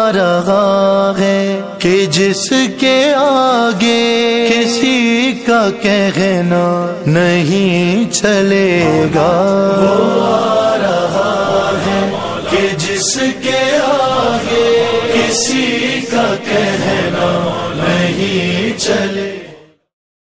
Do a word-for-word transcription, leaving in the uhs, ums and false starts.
रहा है कि जिसके आगे किसी का कहना नहीं चलेगा। वो आ रहा है कि जिसके आगे किसी का कहना नहीं चले।